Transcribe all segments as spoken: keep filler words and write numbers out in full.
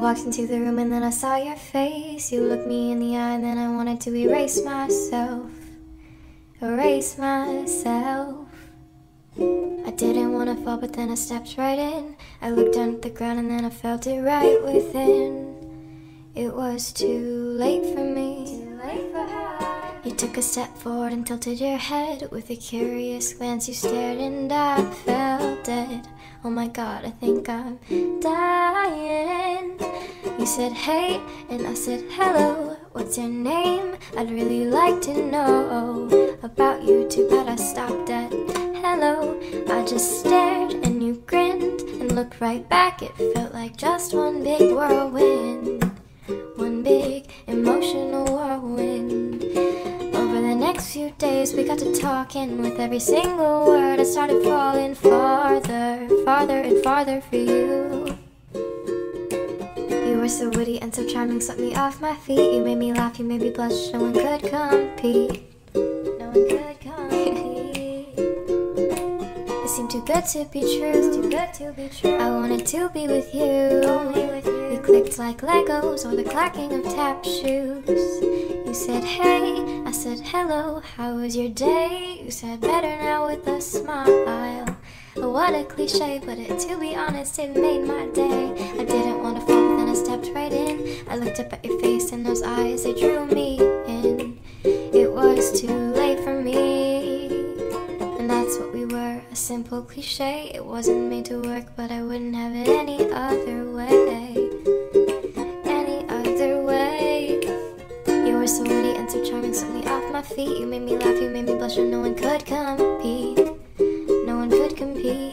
walked into the room and then I saw your face. You looked me in the eye and then I wanted to erase myself. Erase myself. I didn't want to fall, but then I stepped right in. I looked down at the ground and then I felt it right within. It was too late for me. Too late for her. You took a step forward and tilted your head. With a curious glance you stared and I felt dead. Oh my god, I think I'm dying. You said hey and I said hello. What's your name? I'd really like to know about you. Too bad I stopped at hello. I just stared and you grinned and looked right back. It felt like just one big whirlwind. One big emotional whirlwind. Over the next few days we got to talking. With every single word I started falling farther, farther and farther for you. You were so witty and so charming, swept me off my feet. You made me laugh, you made me blush, no one could compete. No one could compete. It seemed too good to be true. Too good to be true. I wanted to be with you. Only with you. We clicked like Legos or the clacking of tap shoes. You said hey, I said hello. How was your day? You said better now with a smile. Oh, what a cliche, but it, to be honest, it made my day. I didn't want to fall, but then I stepped right in. I looked up at your face and those eyes, they drew me in. It was too late for me. And that's what we were, a simple cliche. It wasn't made to work, but I wouldn't have it any other way. Any other way. You were so witty and so charming, swept me off my feet. You made me laugh, you made me blush, and no one could compete. No one could compete.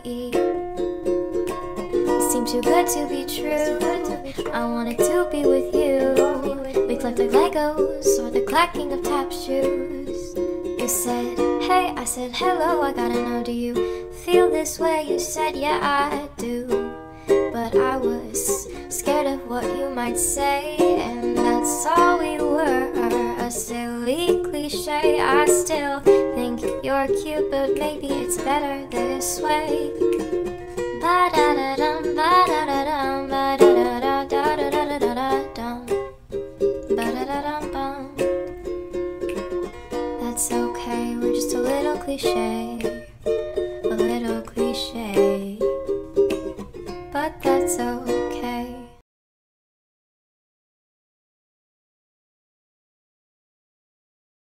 It seemed too good to be true. I wanted to be with you. We clicked like Legos or the clacking of tap shoes. You said hey, I said hello. I gotta know, do you feel this way? You said yeah, I do. But I was scared of what you might say, and that's all we were, a silly cliche. I still think you're cute, but maybe it's better this way. Ba-da-da-dum, ba-da-da-dum, ba-da-da-da-da-da-da-da-dum, ba-da-da-dum-bum. That's okay, we're just a little cliche.